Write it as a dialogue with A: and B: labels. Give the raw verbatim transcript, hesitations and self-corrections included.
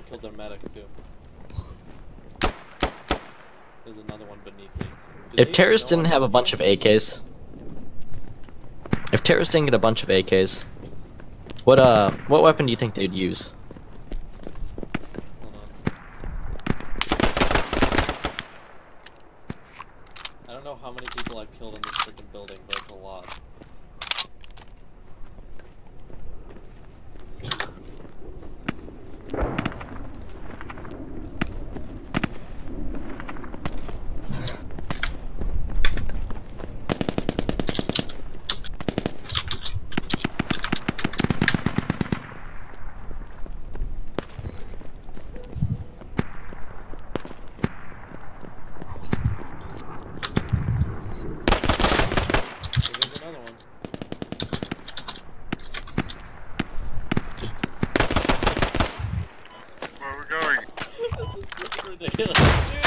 A: killed their medic too. There's another one beneath me. Do
B: If terrorists didn't have a bunch of A Ks, if terrorists didn't get a bunch of A Ks, what uh, what weapon do you think they'd use?
A: Hold on. I don't know how many people I've killed in this freaking building, but it's a lot. This is ridiculous.